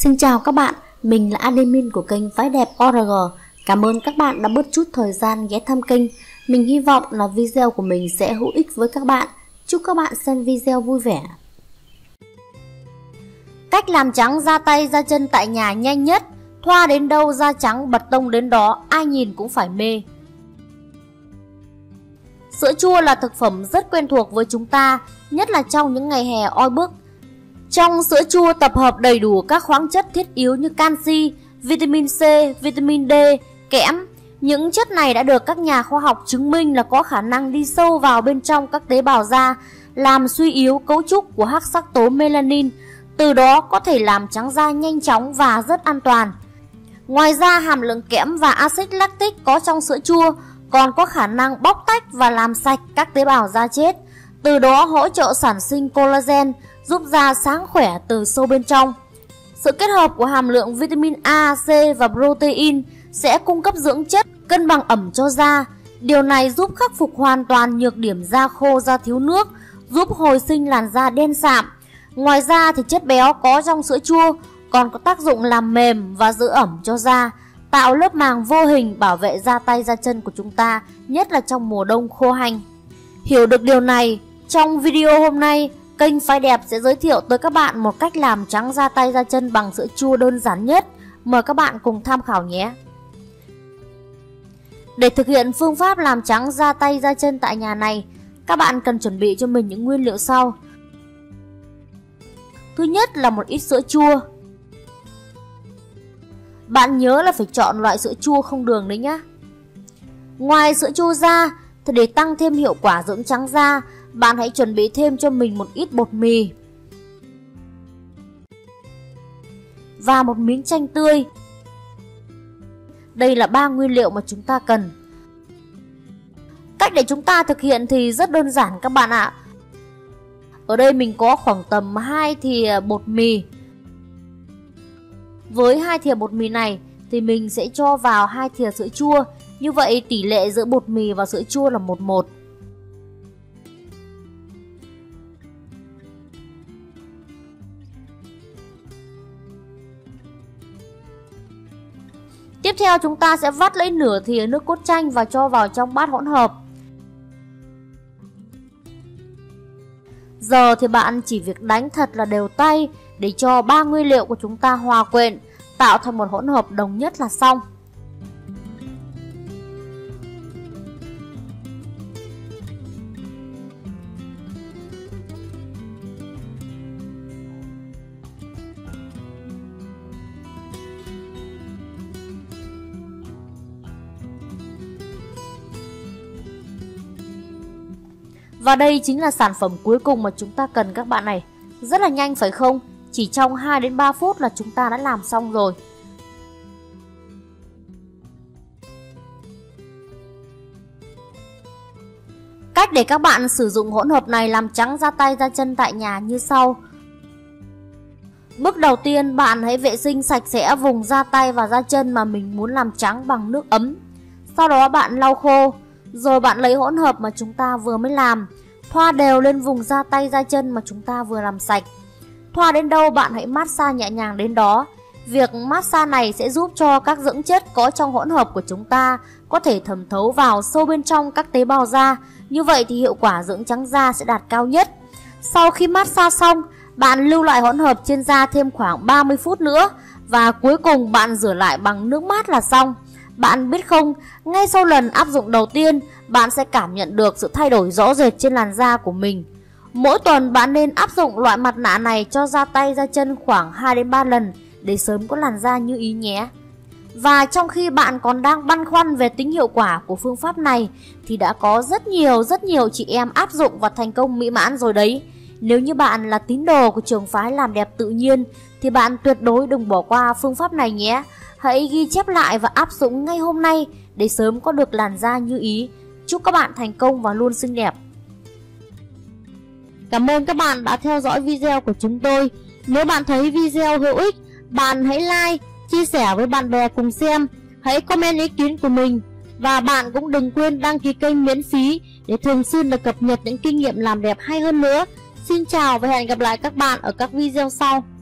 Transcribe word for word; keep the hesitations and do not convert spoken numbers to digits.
Xin chào các bạn, mình là admin của kênh Phái Đẹp o rờ giê. Cảm ơn các bạn đã bớt chút thời gian ghé thăm kênh. Mình hy vọng là video của mình sẽ hữu ích với các bạn. Chúc các bạn xem video vui vẻ. Cách làm trắng da tay da chân tại nhà nhanh nhất. Thoa đến đâu da trắng bật tông đến đó, ai nhìn cũng phải mê. Sữa chua là thực phẩm rất quen thuộc với chúng ta, nhất là trong những ngày hè oi bức. Trong sữa chua tập hợp đầy đủ các khoáng chất thiết yếu như canxi, vitamin C, vitamin D, kẽm. Những chất này đã được các nhà khoa học chứng minh là có khả năng đi sâu vào bên trong các tế bào da, làm suy yếu cấu trúc của hắc sắc tố melanin, từ đó có thể làm trắng da nhanh chóng và rất an toàn. Ngoài ra, hàm lượng kẽm và axit lactic có trong sữa chua còn có khả năng bóc tách và làm sạch các tế bào da chết, từ đó hỗ trợ sản sinh collagen, giúp da sáng khỏe từ sâu bên trong. Sự kết hợp của hàm lượng vitamin A, C và protein sẽ cung cấp dưỡng chất, cân bằng ẩm cho da. Điều này giúp khắc phục hoàn toàn nhược điểm da khô, da thiếu nước, giúp hồi sinh làn da đen sạm. Ngoài ra thì chất béo có trong sữa chua còn có tác dụng làm mềm và giữ ẩm cho da, tạo lớp màng vô hình bảo vệ da tay da chân của chúng ta, nhất là trong mùa đông khô hanh. Hiểu được điều này, trong video hôm nay, kênh Phái Đẹp sẽ giới thiệu tới các bạn một cách làm trắng da tay da chân bằng sữa chua đơn giản nhất. Mời các bạn cùng tham khảo nhé. Để thực hiện phương pháp làm trắng da tay da chân tại nhà này, các bạn cần chuẩn bị cho mình những nguyên liệu sau. Thứ nhất là một ít sữa chua. Bạn nhớ là phải chọn loại sữa chua không đường đấy nhé. Ngoài sữa chua ra, thì để tăng thêm hiệu quả dưỡng trắng da, bạn hãy chuẩn bị thêm cho mình một ít bột mì và một miếng chanh tươi. Đây là ba nguyên liệu mà chúng ta cần. Cách để chúng ta thực hiện thì rất đơn giản các bạn ạ. Ở đây mình có khoảng tầm hai thìa bột mì. Với hai thìa bột mì này thì mình sẽ cho vào hai thìa sữa chua. Như vậy tỷ lệ giữa bột mì và sữa chua là một một. Tiếp theo chúng ta sẽ vắt lấy nửa thìa nước cốt chanh và cho vào trong bát hỗn hợp. Giờ thì bạn chỉ việc đánh thật là đều tay để cho ba nguyên liệu của chúng ta hòa quyện, tạo thành một hỗn hợp đồng nhất là xong. Và đây chính là sản phẩm cuối cùng mà chúng ta cần các bạn này. Rất là nhanh phải không? Chỉ trong hai đến ba phút là chúng ta đã làm xong rồi. Cách để các bạn sử dụng hỗn hợp này làm trắng da tay da chân tại nhà như sau. Bước đầu tiên, bạn hãy vệ sinh sạch sẽ vùng da tay và da chân mà mình muốn làm trắng bằng nước ấm. Sau đó bạn lau khô. Rồi bạn lấy hỗn hợp mà chúng ta vừa mới làm, thoa đều lên vùng da tay da chân mà chúng ta vừa làm sạch. Thoa đến đâu bạn hãy massage nhẹ nhàng đến đó. Việc massage này sẽ giúp cho các dưỡng chất có trong hỗn hợp của chúng ta có thể thẩm thấu vào sâu bên trong các tế bào da. Như vậy thì hiệu quả dưỡng trắng da sẽ đạt cao nhất. Sau khi massage xong, bạn lưu lại hỗn hợp trên da thêm khoảng ba mươi phút nữa. Và cuối cùng bạn rửa lại bằng nước mát là xong. Bạn biết không, ngay sau lần áp dụng đầu tiên, bạn sẽ cảm nhận được sự thay đổi rõ rệt trên làn da của mình. Mỗi tuần bạn nên áp dụng loại mặt nạ này cho da tay da chân khoảng hai đến ba lần để sớm có làn da như ý nhé. Và trong khi bạn còn đang băn khoăn về tính hiệu quả của phương pháp này thì đã có rất nhiều rất nhiều chị em áp dụng và thành công mỹ mãn rồi đấy. Nếu như bạn là tín đồ của trường phái làm đẹp tự nhiên thì bạn tuyệt đối đừng bỏ qua phương pháp này nhé. Hãy ghi chép lại và áp dụng ngay hôm nay để sớm có được làn da như ý. Chúc các bạn thành công và luôn xinh đẹp. Cảm ơn các bạn đã theo dõi video của chúng tôi. Nếu bạn thấy video hữu ích, bạn hãy like, chia sẻ với bạn bè cùng xem. Hãy comment ý kiến của mình. Và bạn cũng đừng quên đăng ký kênh miễn phí để thường xuyên được cập nhật những kinh nghiệm làm đẹp hay hơn nữa. Xin chào và hẹn gặp lại các bạn ở các video sau.